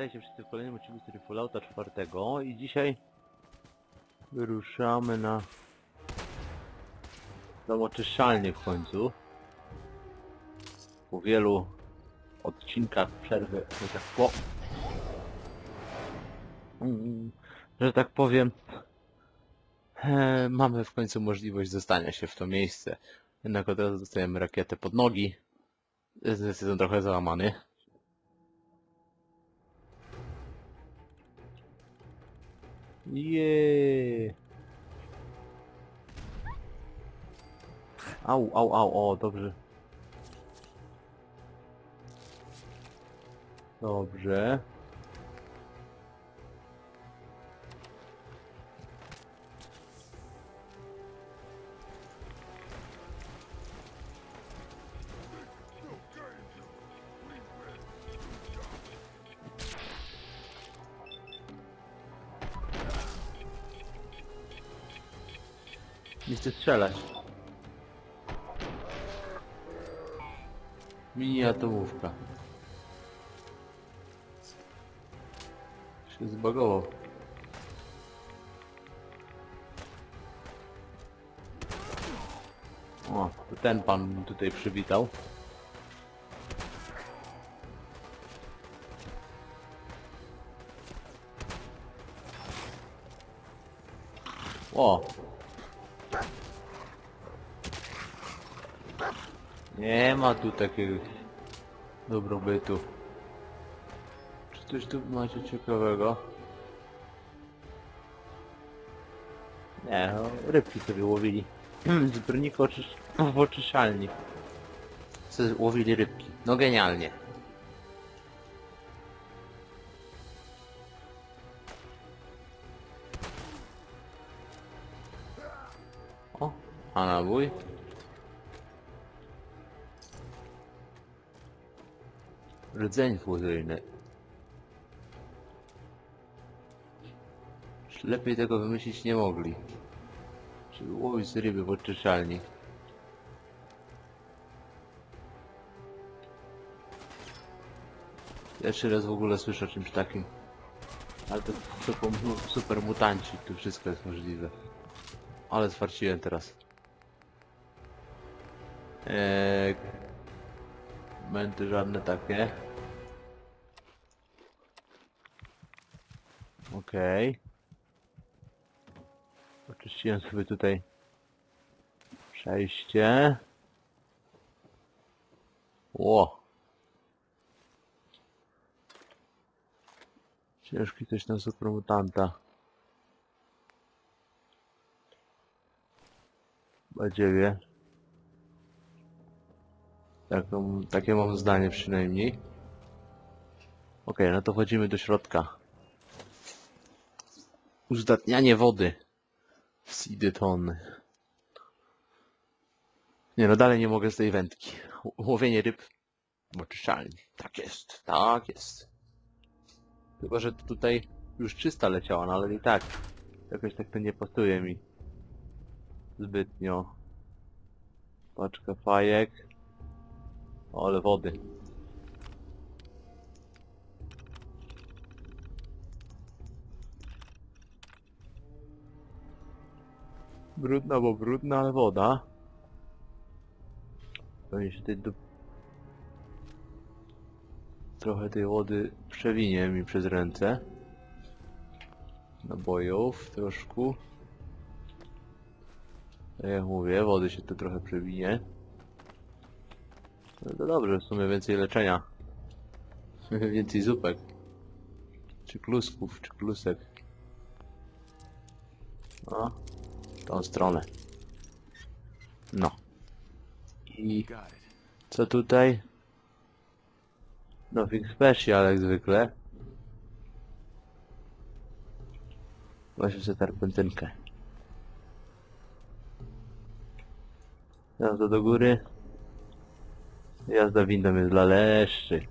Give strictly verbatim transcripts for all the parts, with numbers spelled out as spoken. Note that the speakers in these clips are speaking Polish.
witajcie wszyscy w kolejnym odcinku serii Fallouta czwartego i dzisiaj wyruszamy na samoczyszczalnię w końcu. Po wielu odcinkach przerwy, że tak, po... że tak powiem, e, mamy w końcu możliwość dostania się w to miejsce. Jednak od razu dostajemy rakietę pod nogi. Jestem trochę załamany. Jeee. Au, au, au, o, dobrze. Dobrze. Nie chcę strzelać. Mini atomówka. Się zbagował. O, to ten pan tutaj przywitał. O! Nie ma tu takiego dobrobytu. Czy coś tu macie ciekawego? Nie, no, rybki sobie łowili. Zbiornik oczysz... w oczyszczalni. Co łowili rybki. No genialnie. O, a nabój. Rdzeń fuzyjny. Lepiej tego wymyślić nie mogli. Żeby łowić ryby w oczyszczalni. Pierwszy raz w ogóle słyszę o czymś takim. Ale to super, super mutanci, tu wszystko jest możliwe. Ale zwarciłem teraz. Eee, Momenty żadne takie. Okej. Okay. Oczyściłem sobie tutaj przejście. Ło. Ciężki coś na supermutanta. Badziewie. Taką, takie mam zdanie przynajmniej. Ok, no to wchodzimy do środka. Uzdatnianie wody. Sideton. Nie no, dalej nie mogę z tej wędki. Łowienie ryb w oczyszczalni. Tak jest, tak jest. Chyba, że tutaj już czysta leciała, no ale i tak. Jakoś tak to nie pasuje mi zbytnio. Paczka fajek. O, ale wody. Brudna, bo brudna, ale woda. Pewnie się tutaj do... trochę tej wody przewinie mi przez ręce. Nabojów troszkę. Tak jak mówię, wody się tu trochę przewinie. No to dobrze, w sumie więcej leczenia. Więcej zupek. Czy klusków, czy klusek. O, w tą stronę. No. I co tutaj? Nothing special jak zwykle. Właśnie sobie terpentynkę. Jazda do góry. Jazda windą jest dla leszczy.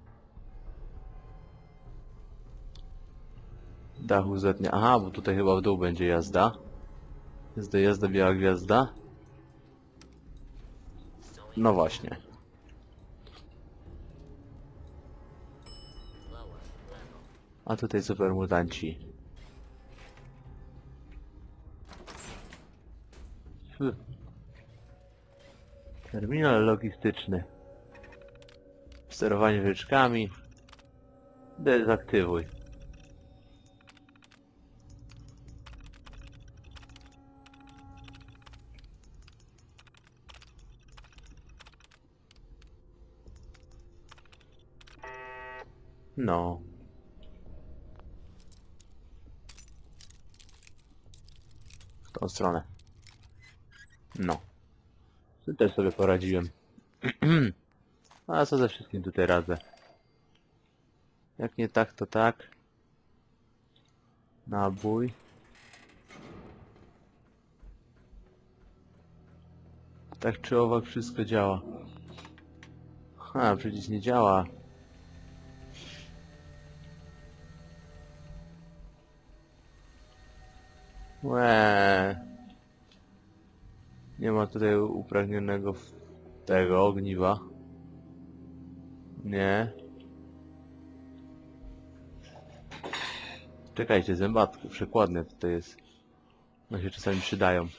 Dachu zetnie. Aha, bo tutaj chyba w dół będzie jazda. Jazda, jazda, biała gwiazda. No właśnie. A tutaj super mutanci. Hm. Terminal logistyczny. Sterowanie wyczkami. Dezaktywuj. No. W tą stronę. No. Tu też sobie poradziłem. A co ze wszystkim tutaj radzę? Jak nie tak, to tak. Nabój. Tak czy owak wszystko działa. Ha, przecież nie działa. Łe. Nie ma tutaj upragnionego tego ogniwa. Nie. Czekajcie, zębatki przekładne tutaj jest. No się czasami przydają.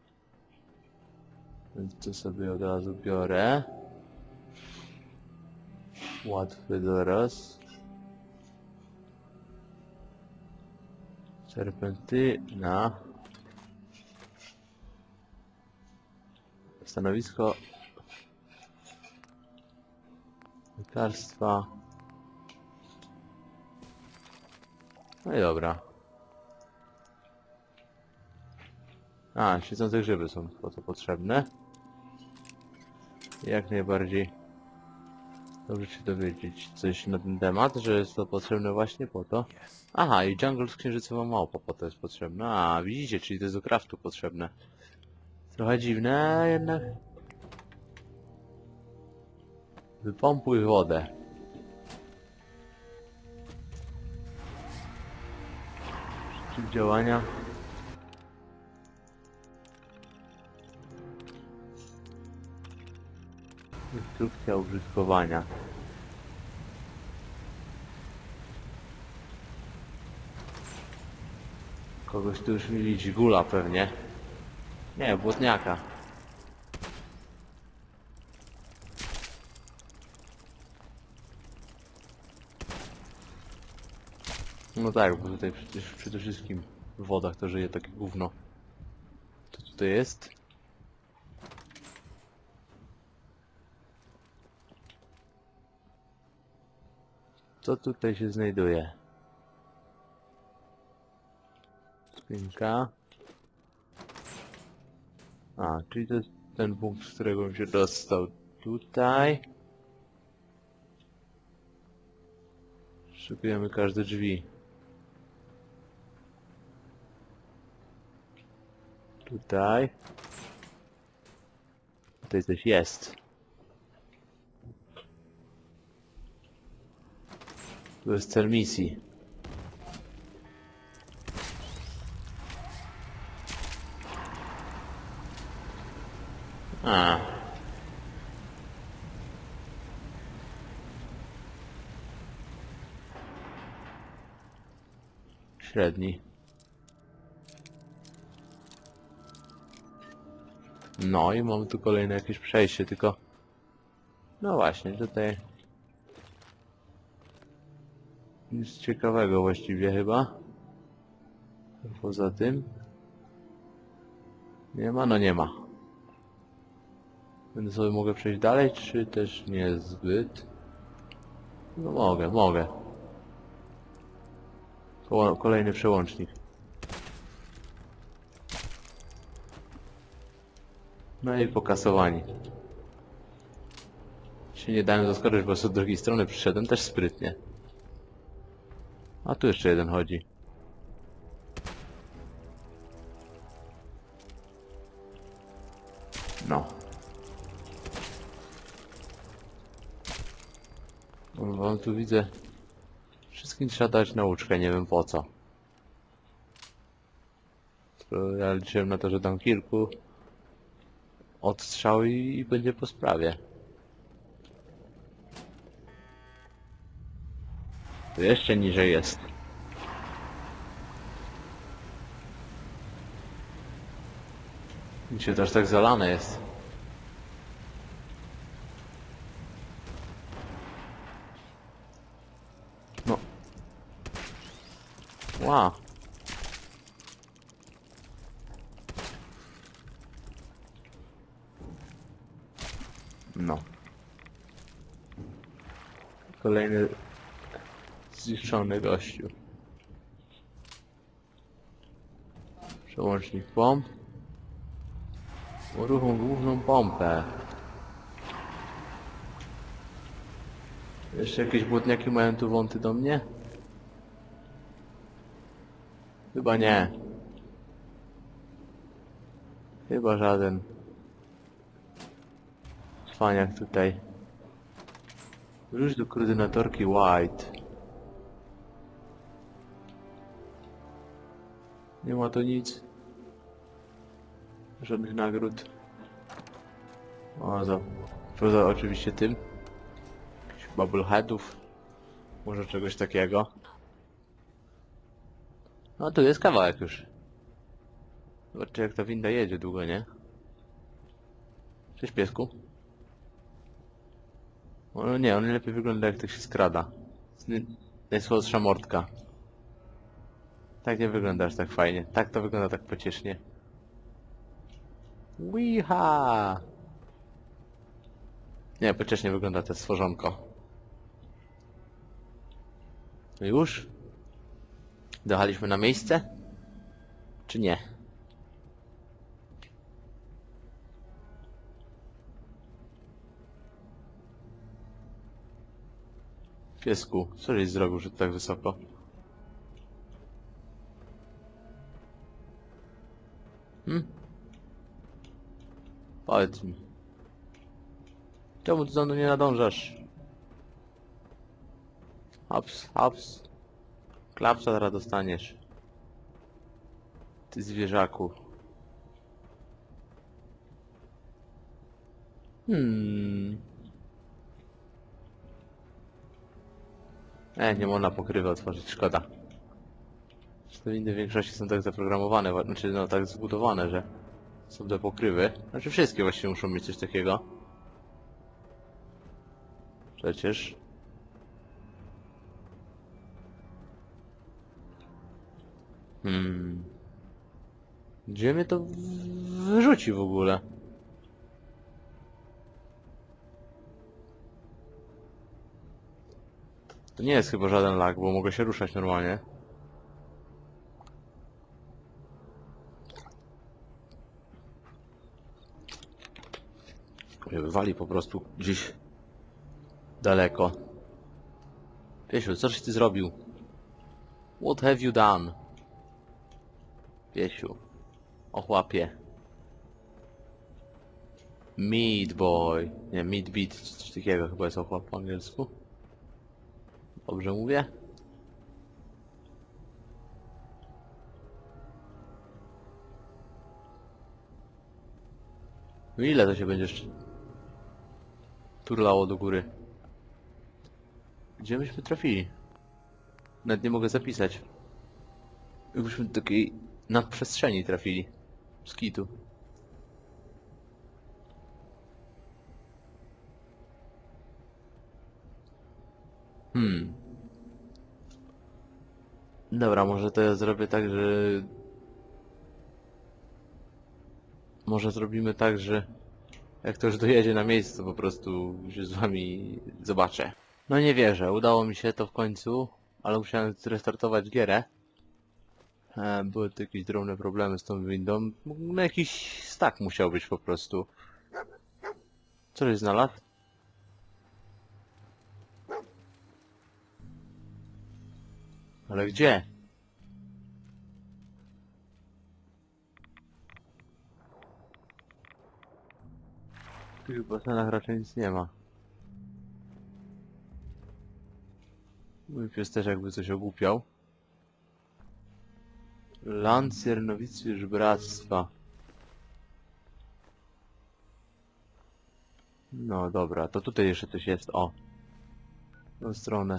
Więc to sobie od razu biorę. Łatwy zaraz. Serpentyna. Stanowisko lekarstwa. No i dobra. A, świecące grzyby są po to potrzebne. Jak najbardziej dobrze się dowiedzieć coś na ten temat, że jest to potrzebne właśnie po to. Aha, i jungle z księżycową małpą po to jest potrzebne. A, widzicie, czyli to jest do craftu potrzebne. Trochę dziwne, jednak. Wypompuj wodę. Tryb działania. Instrukcja użytkowania. Kogoś tu już mieli dźgula pewnie. Nie, błotniaka. No tak, bo tutaj przecież przede wszystkim w wodach to żyje takie gówno. Co tutaj jest? Co tutaj się znajduje? Skrzynka. A, czyli to jest ten punkt, z którego bym się dostał tutaj. Szukujemy każde drzwi. Tutaj. Tutaj coś jest. Tu jest cel misji. A. Średni. No i mamy tu kolejne jakieś przejście, tylko... No właśnie, tutaj... Nic ciekawego właściwie chyba. Poza tym... Nie ma? No nie ma. Będę sobie mogę przejść dalej, czy też niezbyt? No mogę, mogę. Ko- kolejny przełącznik. No i pokasowani. Się nie dałem zaskoczyć, bo z drugiej strony przyszedłem też sprytnie. A tu jeszcze jeden chodzi. No. Wam tu widzę. Wszystkim trzeba dać nauczkę, nie wiem po co. To ja liczyłem na to, że dam kilku odstrzał i, i będzie po sprawie. Tu jeszcze niżej jest. Gdzie to aż tak zalane jest? No. Wow. No. Kolejny zniszczony gościu. Przełącznik pomp. Uruchom główną pompę. Jeszcze jakieś błotniaki mają tu wąty do mnie? Chyba nie. Chyba żaden. Cwaniak tutaj. Wróć do koordynatorki White. Nie ma to nic. Żadnych nagród. O, za... Poza oczywiście tym. Jakichś bubbleheadów. Może czegoś takiego. No tu jest kawałek już. Zobaczcie jak ta winda jedzie długo, nie? Cześć piesku. O nie, on lepiej wygląda jak tak się skrada. Najsłodsza mordka. Tak nie wyglądasz tak fajnie. Tak to wygląda tak pociesznie. Wiha! Nie, pociesznie wygląda to stworzonko. No już? Dojechaliśmy na miejsce? Czy nie? Piesku, co żeś zrobił, że tak wysoko? Hmm? Powiedz mi. Czemu ty za mną nie nadążasz? Hops, hops. Klapsa zaraz dostaniesz. Ty zwierzaku. Hmm. E, nie można pokrywy otworzyć, szkoda. Te windy w większości są tak zaprogramowane, znaczy no tak zbudowane, że są te pokrywy. Znaczy wszystkie właściwie muszą mieć coś takiego. Przecież. Hmm. Gdzie mnie to wyrzuci w ogóle? To nie jest chyba żaden lag, bo mogę się ruszać normalnie. Mnie wywali po prostu gdzieś daleko. Piesiu, coś ty zrobił? What have you done? Piesiu. Ochłapie. Meat boy. Nie, meat beat, coś takiego chyba jest ochłap po angielsku. Dobrze mówię? No ile to się będziesz turlało do góry? Gdzie myśmy trafili? Nawet nie mogę zapisać. Jakbyśmy do takiej nadprzestrzeni trafili. Z kitu. Hmm. Dobra, może to ja zrobię tak, że... Może zrobimy tak, że... Jak to już dojedzie na miejsce, to po prostu się z wami zobaczę. No nie wierzę, udało mi się to w końcu, ale musiałem zrestartować gierę. E, były tu jakieś drobne problemy z tą windą. No jakiś stack musiał być po prostu. Co żeś znalazł? Ale gdzie? Tu w basenach raczej nic nie ma. Mój pies też jakby coś ogłupiał. Lancjer Nowicjusz Bractwa. No dobra, to tutaj jeszcze coś jest, o. W tą stronę.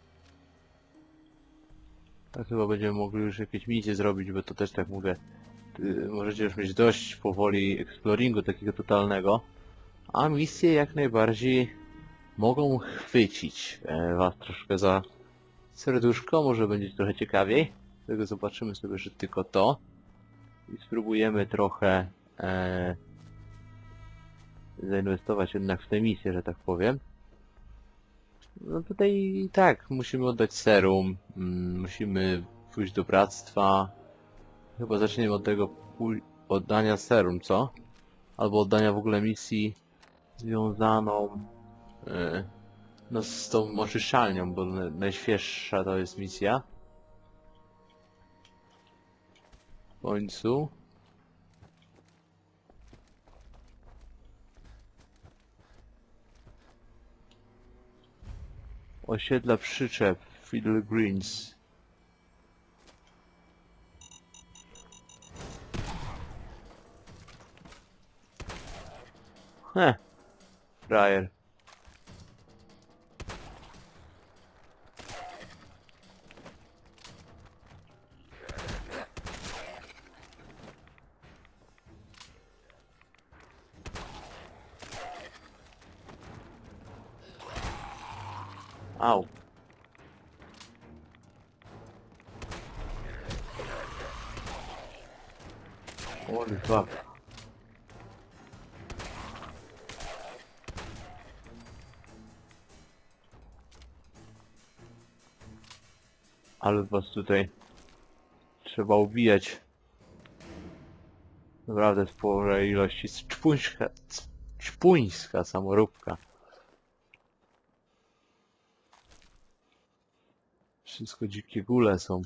Tak chyba będziemy mogli już jakieś misje zrobić, bo to też tak mówię. y, możecie już mieć dość powoli exploringu takiego totalnego, a misje jak najbardziej mogą chwycić e, was troszkę za serduszko, może będzie trochę ciekawiej. Tego zobaczymy sobie, że tylko to i spróbujemy trochę e, zainwestować jednak w tę misję, że tak powiem. No tutaj tak, musimy oddać serum, mm, musimy pójść do bractwa. Chyba zaczniemy od tego oddania serum, co? Albo oddania w ogóle misji związaną yy, no, z tą oczyszczalnią, bo najświeższa to jest misja. W końcu. Osiedla przyczep, Fiddle Greens. Heh, frajer. Au. Holy fuck. Ale was tutaj trzeba ubijać. Naprawdę spore ilości. Czpuńska, czpuńska samoróbka. Wszystko dzikie góle są.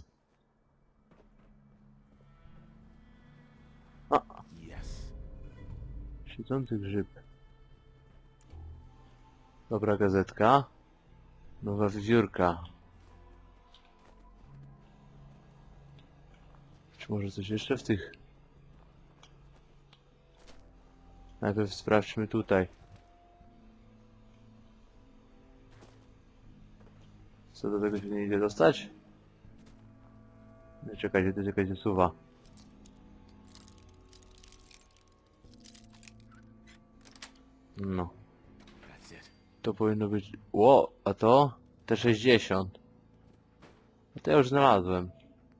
A! Siedzący grzyb. Dobra gazetka. Nowa wiewiórka. Czy może coś jeszcze w tych... Najpierw sprawdźmy tutaj. Co do tego się nie idzie dostać? No czekajcie, to jest jakaś zasuwa. No. To powinno być... Ło, a to? T sześćdziesiąt. A to ja już znalazłem.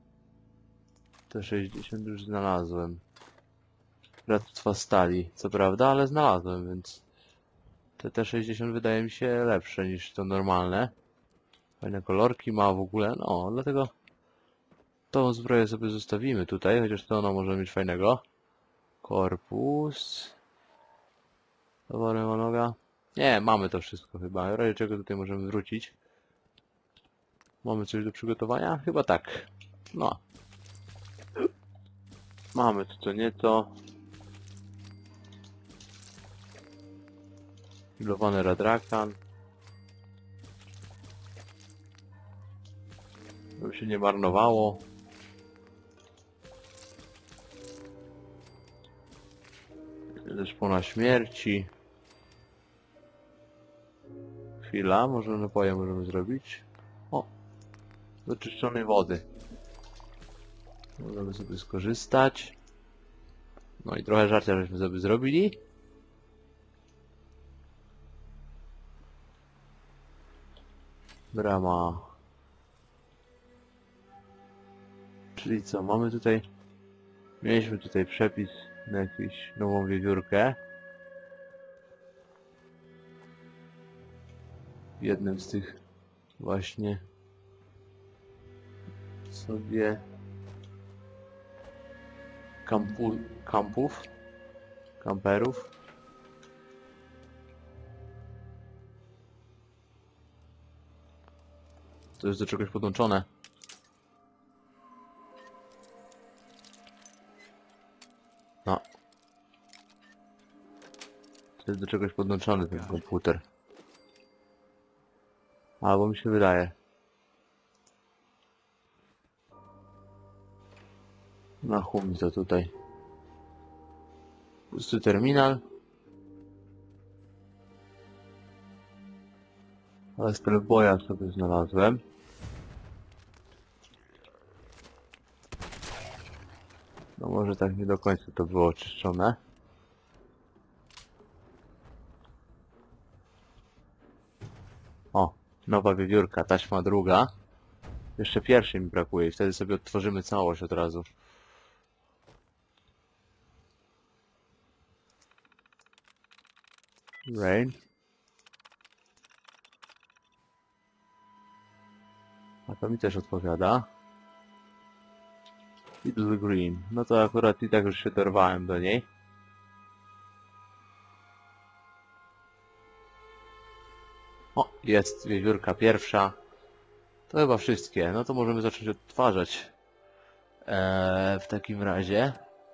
T sześćdziesiąt już znalazłem. Bractwa stali, co prawda, ale znalazłem, więc... Te T sześćdziesiąt wydaje mi się lepsze niż to normalne. Fajne kolorki ma w ogóle, no, dlatego... Tą zbroję sobie zostawimy tutaj, chociaż to ona może mieć fajnego. Korpus... Towary noga. Nie, mamy to wszystko chyba. W razie czego tutaj możemy wrócić. Mamy coś do przygotowania? Chyba tak. No. Mamy to co nieco. Pilowany radrakan. Żeby się nie marnowało. Ze szpona śmierci. Chwila, może napoje możemy zrobić. O! Do czyszczonej wody. Możemy sobie skorzystać. No i trochę żarcia żeśmy sobie zrobili. Brama. Czyli co, mamy tutaj... Mieliśmy tutaj przepis na jakąś nową wiewiórkę. W jednym z tych właśnie sobie kampu, kampów, kamperów. To jest do czegoś podłączone. No. To jest do czegoś podłączony ten komputer. Albo mi się wydaje. Na chum to tutaj. Pusty terminal. Ale spellboya sobie znalazłem. No Może tak nie do końca to było oczyszczone. O, nowa wiewiórka, taśma druga. Jeszcze pierwszej mi brakuje i wtedy sobie odtworzymy całość od razu. Rain. A to mi też odpowiada. Little Green. No to akurat i tak już się dorwałem do niej. O, jest wiewiórka pierwsza. To chyba wszystkie. No to możemy zacząć odtwarzać. Eee, w takim razie.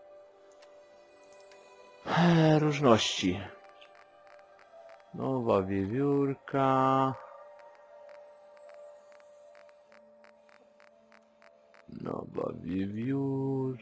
Eee, różności. Nowa wiewiórka. Nowa wiewiór.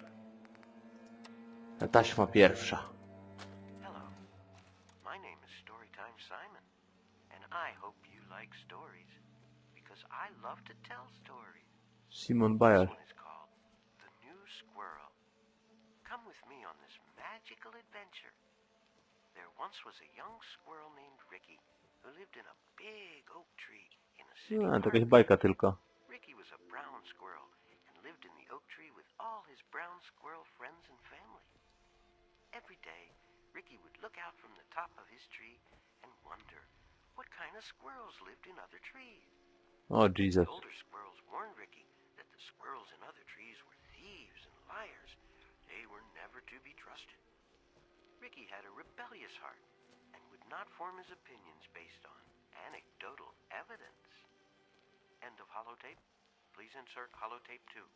Taśma pierwsza. Hello. My name is Storytime Simon, and I hope you like stories, because I love to tell stories. Simon Bayer. This one is called The New Squirrel. Come with me on this magical adventure. There once was a young squirrel named Ricky, who lived in a big oak tree in a city No, to park. jakaś bajka tylko. Ricky was a brown squirrel and lived in the oak tree with all his brown squirrel friends and family. Every day, Ricky would look out from the top of his tree and wonder what kind of squirrels lived in other trees. O, Jesus. The older squirrels warned Ricky that the squirrels in other trees were thieves and liars. They were never to be trusted. Ricky had a rebellious heart and would not form his opinions based on anecdotal evidence. End of holotape. Please insert holotape two.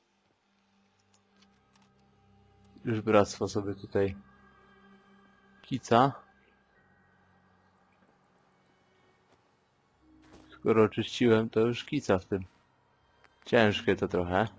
Już bractwo sobie tutaj kica. Skoro oczyściłem, to już kica w tym. Ciężkie to trochę.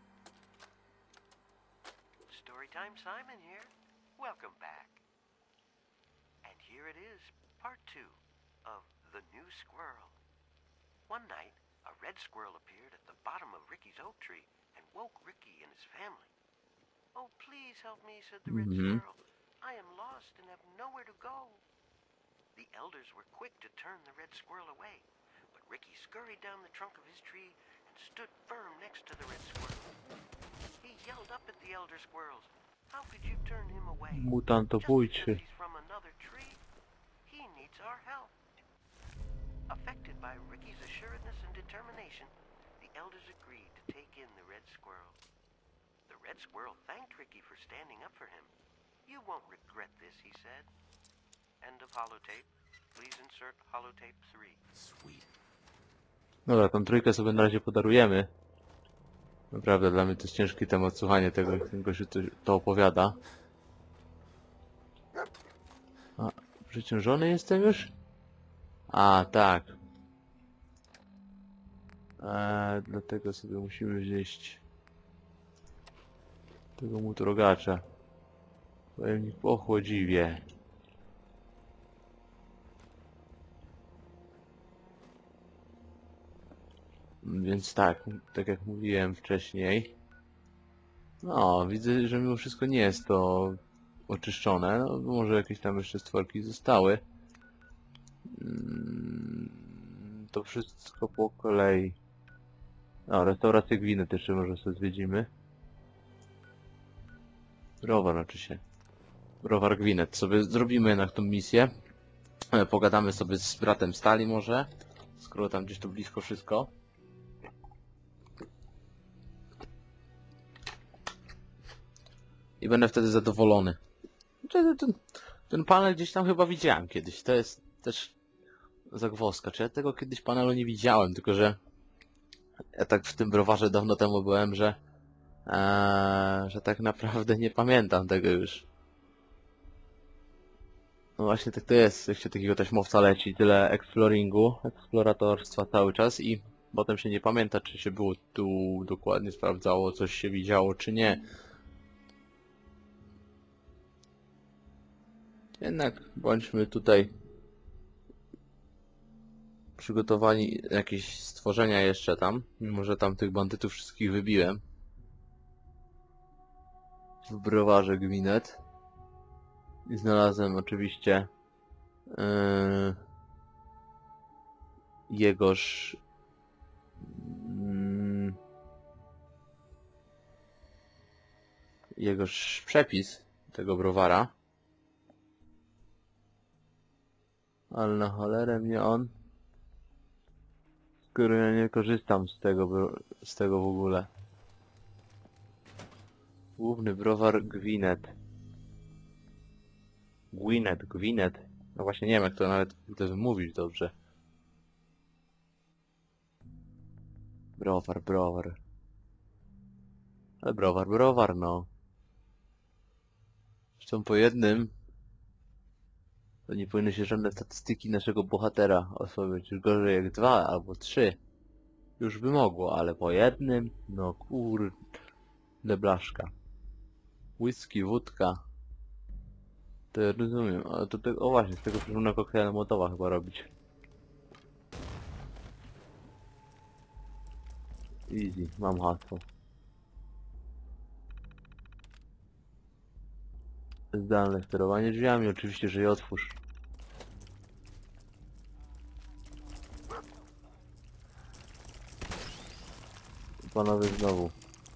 Storytime Simon here. Welcome back. And here it is, part two of The New Squirrel. One night, a red squirrel appeared at the bottom of Ricky's oak tree and woke Ricky and his family. "Oh, please help me," said the red Mhm. squirrel. "I am lost and have nowhere to go." The elders were quick to turn the red squirrel away, but Ricky scurried down the trunk of his tree and stood firm next to the red squirrel. He yelled up at the elder squirrels. "How could you turn him away? Just Mutantobójczy. because he's from another tree? He needs our help." Affected by Ricky's assuredness and determination, the elders agreed to take in the red squirrel. The red squirrel thanked Ricky for standing up for him. "You won't regret this," he said. End of holotape. Please insert holotape three. Sweet. Dobra, tą trójkę sobie na razie podarujemy. Naprawdę, dla mnie to jest ciężki temat słuchanie tego, jak ten gościu to, to opowiada. A, przeciążony jestem już? A, tak. Eee, dlatego sobie musimy wziąć tego mutrogacza. Pojemnik po chłodziwie. Więc tak, tak jak mówiłem wcześniej. No, widzę, że mimo wszystko nie jest to oczyszczone. No, może jakieś tam jeszcze stworki zostały. Mm, to wszystko po kolei. No, restaurację Gwinet jeszcze może sobie zwiedzimy. Browar znaczy się. Browar Gwinet. Sobie zrobimy jednak tą misję. Pogadamy sobie z bratem Stali może. Skoro tam gdzieś to blisko wszystko. I będę wtedy zadowolony. Ten, ten, ten panel gdzieś tam chyba widziałem kiedyś. To jest też zagwozdka. Czy ja tego kiedyś panelu nie widziałem, tylko że ja tak w tym browarze dawno temu byłem, że ee, że tak naprawdę nie pamiętam tego już. No właśnie tak to jest, jak się takiego taśmowca leci, tyle exploringu, eksploratorstwa cały czas i potem się nie pamięta, czy się było tu dokładnie sprawdzało, coś się widziało, czy nie. Jednak bądźmy tutaj przygotowani jakieś stworzenia jeszcze tam, mimo że tam tych bandytów wszystkich wybiłem. w browarze Gwinet. I znalazłem oczywiście yy, jegoż yy, jegoż przepis tego browara. Ale na cholerę mnie on, skoro ja nie korzystam z tego, z tego w ogóle. Główny browar Gwinet. Gwinet, Gwinet. No właśnie nie wiem jak to nawet to wymówić dobrze. Browar, browar. Ale browar, browar, no. Zresztą po jednym to nie powinny się żadne statystyki naszego bohatera osłabiać. Już gorzej jak dwa albo trzy. Już by mogło, ale po jednym? No kurde blaszka. Whisky, wódka. To ja rozumiem, ale to tego, o właśnie, z tego przypomnę koktajl Mołotowa chyba robić. Easy, mam hasło. Zdalne sterowanie drzwiami, oczywiście, że je otwórz. Panowie znowu.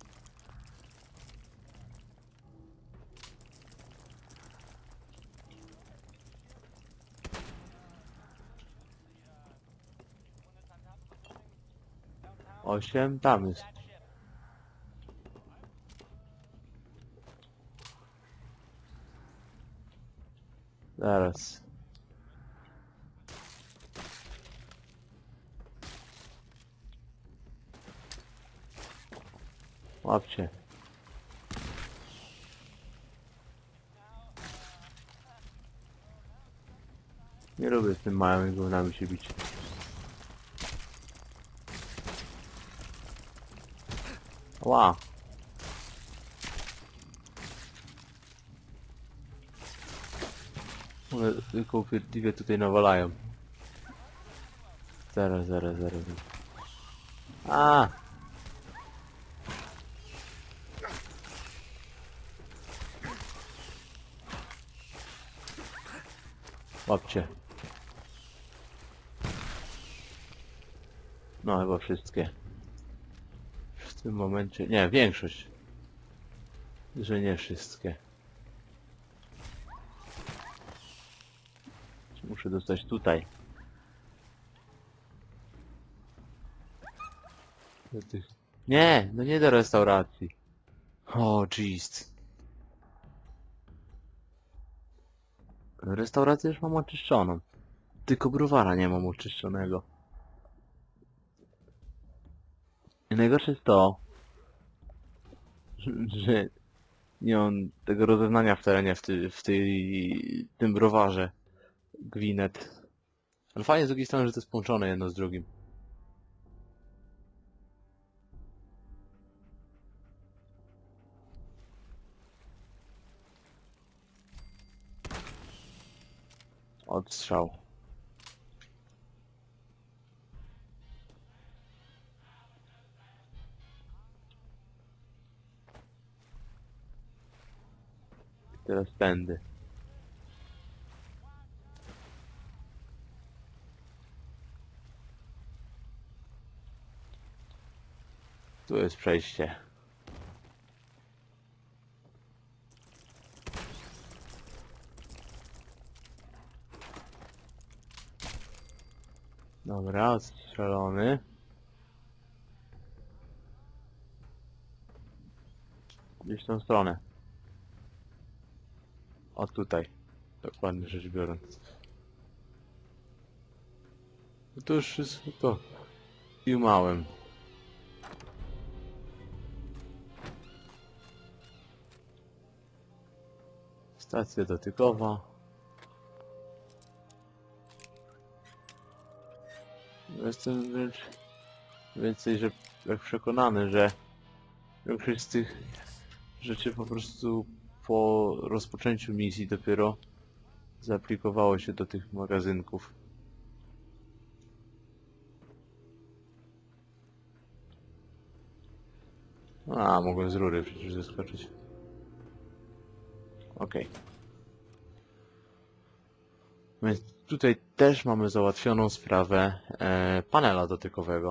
Osiem, tam jest. Zaraz. Łapcie. Nie lubię z tym małymi gównami się bić. Ła. One tylko upierdliwie tutaj nawalają. Zaraz, zaraz, zaraz. A. Łapcie. No chyba wszystkie. W tym momencie... Nie, większość. Że nie wszystkie. Muszę dostać tutaj. Do tych... Nie, no nie do restauracji. O, jeez. Restaurację już mam oczyszczoną. Tylko browara nie mam oczyszczonego. I najgorsze jest to, że nie mam tego rozeznania w terenie w, ty, w tej, tym browarze Gwinet. Ale fajnie z drugiej strony, że to jest połączone jedno z drugim. Odstrzał. I teraz tędy. Tu jest przejście. Dobra, odstrzelony. Gdzieś w tą stronę. O tutaj. Dokładnie rzecz biorąc. No to już wszystko i małem. Stacja dotykowa. Jestem wręcz więcej, że jak przekonany, że większość z tych rzeczy po prostu po rozpoczęciu misji dopiero zaaplikowało się do tych magazynków. A, mogłem z rury przecież zeskoczyć. Okej. Więc tutaj też mamy załatwioną sprawę e, panela dotykowego.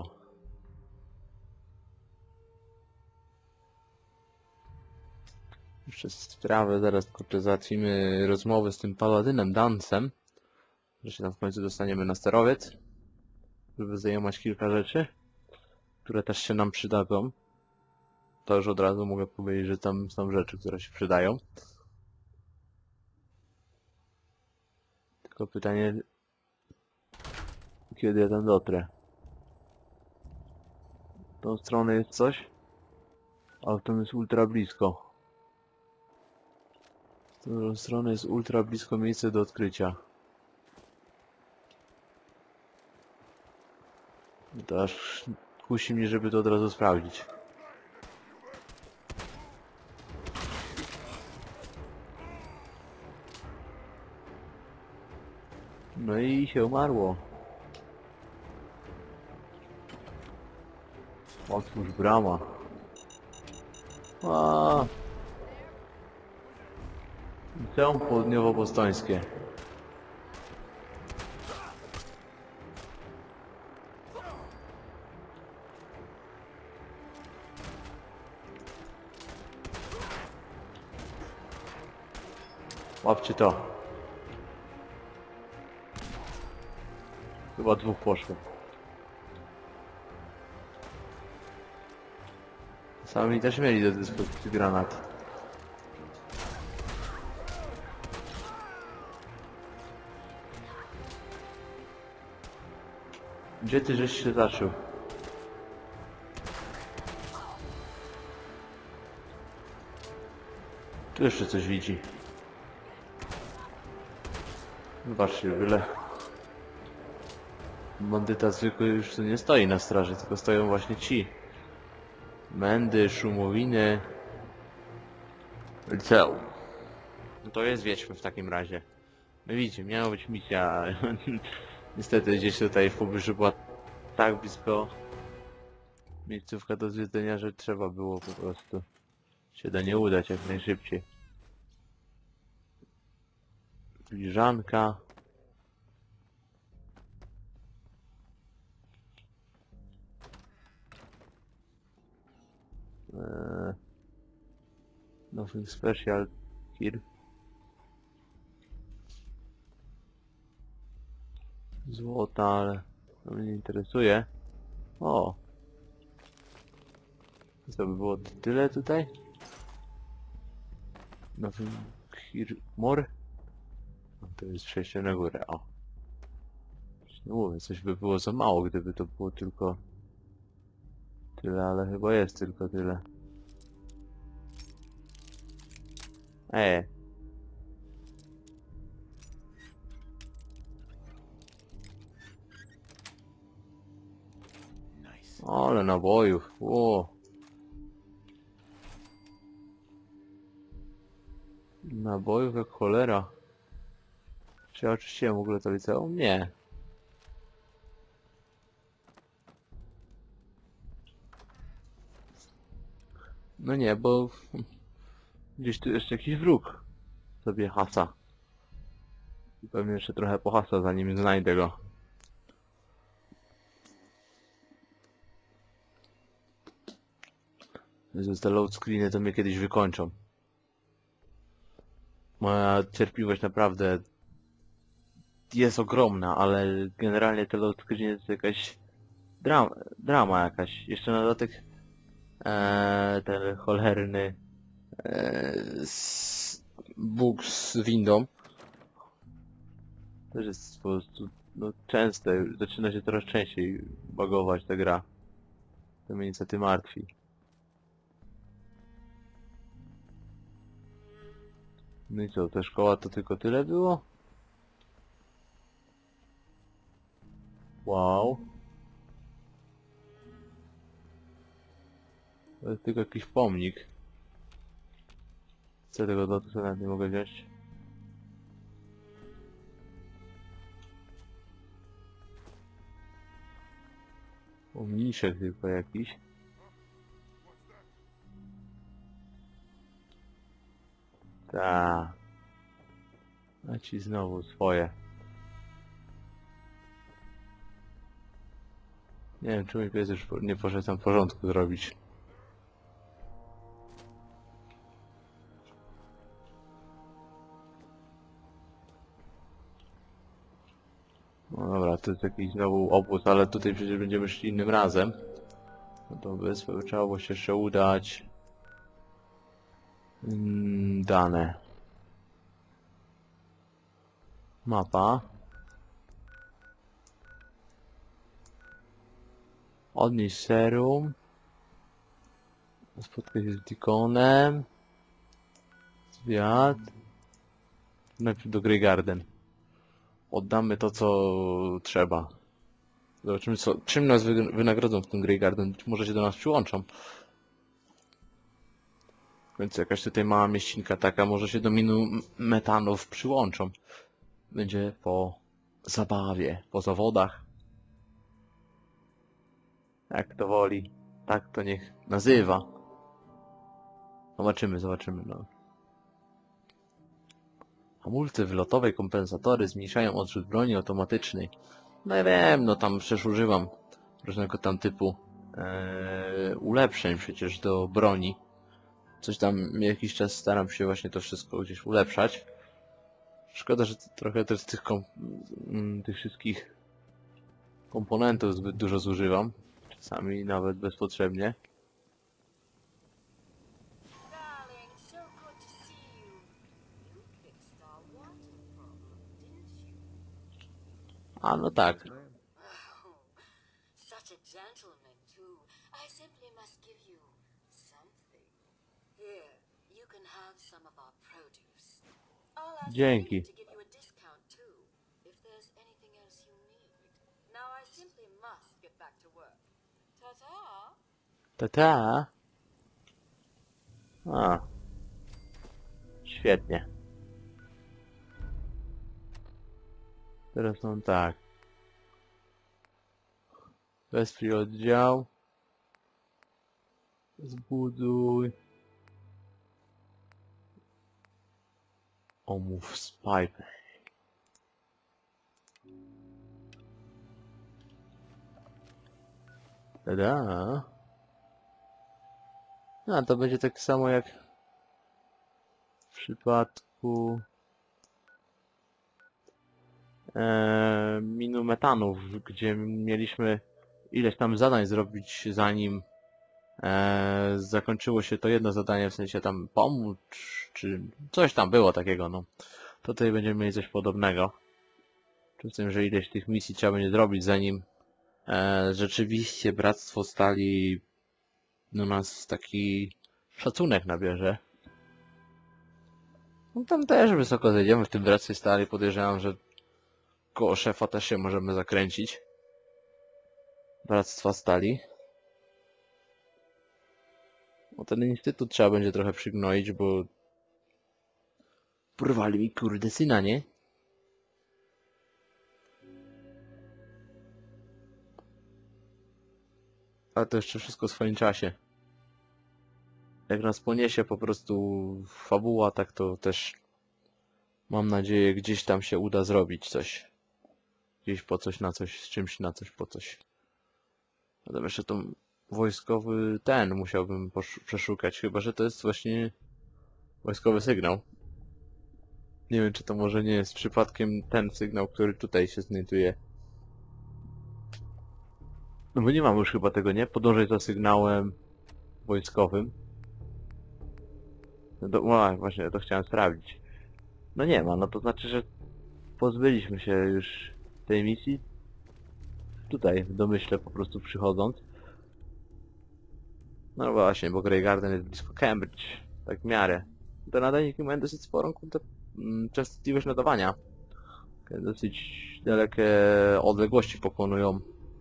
Jeszcze sprawę zaraz kurczę załatwimy rozmowę z tym paladynem Dancem, że się tam w końcu dostaniemy na sterowiec, żeby zajmować kilka rzeczy, które też się nam przydadzą. To już od razu mogę powiedzieć, że tam są rzeczy, które się przydają. Tylko pytanie, kiedy ja tam dotrę. W tą stronę jest coś, ale to jest ultra blisko. W tą stronę jest ultra blisko miejsce do odkrycia. To aż kusi mnie, żeby to od razu sprawdzić. No i się umarło. Otwórz brama. A. Liceum Południowo-Bostońskie. Łapcie to. Chyba dwóch poszło. Sami też mieli do dyspozycji granat. Gdzie ty żeś się zaczął? Tu jeszcze coś widzi. Zobaczcie, byle... Bandyta zwykły już tu nie stoi na straży, tylko stoją właśnie ci. Mędy, szumowiny... Liceum. No to jest, wiedźmy w takim razie. No widzicie, miała być misja. Niestety gdzieś tutaj w pobliżu była tak blisko miejscówka do zwiedzenia, że trzeba było po prostu się do niej udać jak najszybciej. Filiżanka. Eee, nothing special here. Złota, ale to mnie nie interesuje. O! To by było tyle tutaj? Nothing here more? No to jest przejście na górę, o. Nie mówię, coś by było za mało, gdyby to było tylko tyle, ale chyba jest tylko tyle. Ej. Ale nabojów, o. Nabojów jak cholera. Czy ja oczyściłem w ogóle to liceum? Nie. No nie, bo gdzieś tu jeszcze jakiś wróg sobie hasa. I pewnie jeszcze trochę pohasa, zanim znajdę go. Jezus, te load screeny to mnie kiedyś wykończą. Moja cierpliwość naprawdę jest ogromna, ale generalnie te load screeny to jakaś drama, drama jakaś. Jeszcze na dodatek ee, ten cholerny ee, bóg z windą też jest po prostu no, częste, zaczyna się coraz częściej bugować ta gra. To mnie niestety martwi. No i co, ta szkoła to tylko tyle było? Wow. To jest tylko jakiś pomnik. Co tego do tego nie mogę wziąć? Pomniczek tylko jakiś. Ta. A ci znowu swoje. Nie wiem, czy mój pies już po- nie poszedł tam porządku zrobić. No dobra, to jest jakiś znowu obóz, ale tutaj przecież będziemy szli innym razem. No to wyspę trzeba było się jeszcze udać. Mm, dane. Mapa. Odnieść serum. Spotkać się z Deaconem. Zwiat. Najpierw do Grey Garden. Oddamy to, co trzeba. Zobaczymy, co, czym nas wy, wynagrodzą w tym Grey Garden. Być może się do nas przyłączą. Więc jakaś tutaj mała mieścinka taka, może się do minu metanów przyłączą. Będzie po zabawie, po zawodach. Jak to woli, tak to niech nazywa. Zobaczymy, zobaczymy, no. Hamulce wylotowe, kompensatory zmniejszają odrzut broni automatycznej. No ja wiem, no tam przecież używam różnego tam typu ee, ulepszeń przecież do broni. Coś tam jakiś czas staram się właśnie to wszystko gdzieś ulepszać. Szkoda, że trochę też tych, kom mm, tych wszystkich komponentów zbyt dużo zużywam. Czasami nawet bezpotrzebnie. Darling, so good to see you. You fixed our water problem, didn't you? A no tak. Oh, such a gentleman, too. I simply must give you something. Here, you can have some of our produce. I'll ask Dzięki. Phoebe to give you a discount, too, if there's anything else you need. Now I simply must get back to work. Ta-ta! Ta-ta. A. Świetnie. Teraz mam tak. Wesprzyj oddział. Zbuduj. Omów z pipe. Tada. A to będzie tak samo jak w przypadku e, minu metanów, gdzie mieliśmy ileś tam zadań zrobić, zanim e, zakończyło się to jedno zadanie, w sensie tam pomóc, czy coś tam było takiego, no. To tutaj będziemy mieli coś podobnego. Przy tym, że ileś tych misji trzeba będzie zrobić, zanim e, rzeczywiście Bractwo Stali no nas taki szacunek nabierze. No tam też wysoko zejdziemy w tym Bractwie Stali, podejrzewam, że koło szefa też się możemy zakręcić. Bractwa Stali. No ten instytut trzeba będzie trochę przygnoić, bo porwali mi kurde syna, nie? Ale to jeszcze wszystko w swoim czasie. Jak nas poniesie po prostu fabuła, tak to też mam nadzieję gdzieś tam się uda zrobić coś. Gdzieś po coś na coś, z czymś na coś po coś. A tam jeszcze to wojskowy ten musiałbym przeszukać, chyba że to jest właśnie wojskowy sygnał. Nie wiem, czy to może nie jest przypadkiem ten sygnał, który tutaj się znajduje. No bo nie mam już chyba tego, nie? Podążaj za sygnałem wojskowym. No to, a, właśnie, to chciałem sprawdzić. No nie ma, no to znaczy, że pozbyliśmy się już tej misji. Tutaj, w domyśle po prostu przychodząc. No właśnie, bo Grey Garden jest blisko Cambridge. Tak w miarę. Te nadajniki mają dosyć sporą kurde, częstotliwość nadawania. Dosyć dalekie odległości pokonują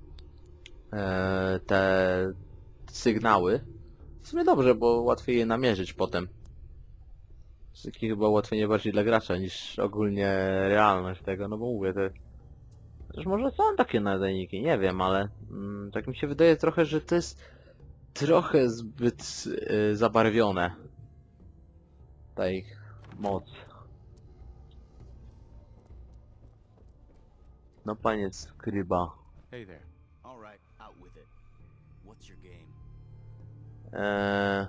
e, te sygnały. W sumie dobrze, bo łatwiej je namierzyć potem. Takie chyba ułatwienie bardziej dla gracza niż ogólnie realność tego, no bo mówię, te... Też może są takie nadajniki, nie wiem, ale mm, tak mi się wydaje trochę, że to jest trochę zbyt y, zabarwione. Ta ich moc. No panie skryba. Hey there. All right, out with it. What's your game? Eee...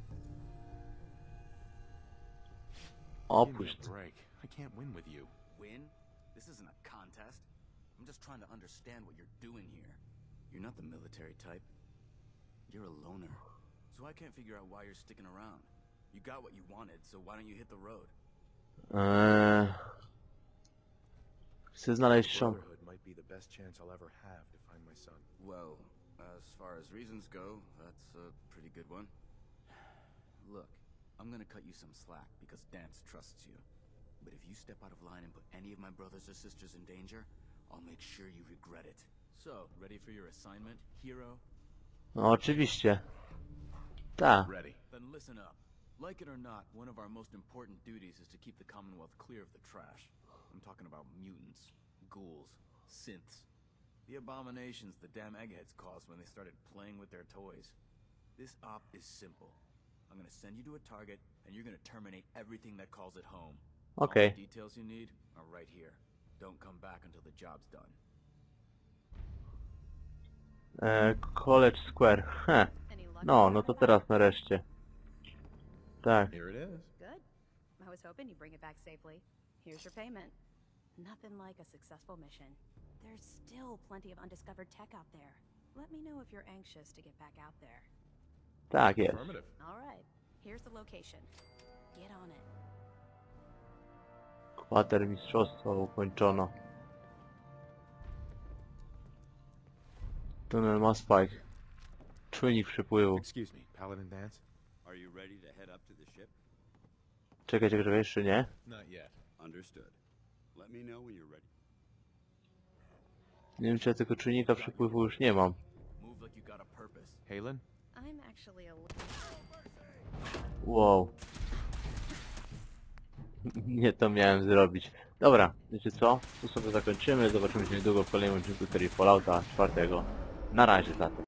Give me Opuść. a break. I can't win with you. Win? This isn't a contest. I'm just trying to understand what you're doing here. You're not the military type. You're a loner. So I can't figure out why you're sticking around. You got what you wanted, so why don't you hit the road? Eee... Chcę znaleźć szom. Brotherhood might be the best chance I'll ever have to find my son. Well, as far as reasons go, that's a pretty good one. Look, I'm gonna cut you some slack because Dance trusts you. But if you step out of line and put any of my brothers or sisters in danger, I'll make sure you regret it. So, ready for your assignment, hero? No oczywiście. Ta. Ready. Then listen up. Like it or not, one of our most important duties is to keep the Commonwealth clear of the trash. I'm talking about mutants, ghouls, synths. The abominations the damn eggheads caused when they started playing with their toys. This op is simple. I'm gonna send you to a target, and you're gonna terminate everything that calls it home. Okej. All the details you need are right here. Don't come back until the job's done. Eee, College Square. Heh. No, no to teraz nareszcie. Tak. Here it is. Good. I was hoping you'd bring it back safely. Here's your payment. Nothing like a successful mission. There's still plenty of undiscovered tech out there. Let me know if you're anxious to get back out there. Tak jest. Affirmative. All right. Here's the location. Get on it. Kwater mistrzostwa ukończono. Tunel ma spike. Czujnik przypływu. Excuse me, Paladin Dance? Are you ready to head up to the ship? Czekaj, czekaj, czekaj, jeszcze nie? Not yet. Understood. Let me know when you're ready. Nie wiem, czy ja tego czujnika przypływu już nie mam. Move like you got a purpose. Halen? I'm actually a Wow. Nie to miałem zrobić. Dobra, wiecie co? Tu sobie zakończymy. Zobaczymy się niedługo w kolejnym odcinku serii Fallouta czwartego. Na razie zatem.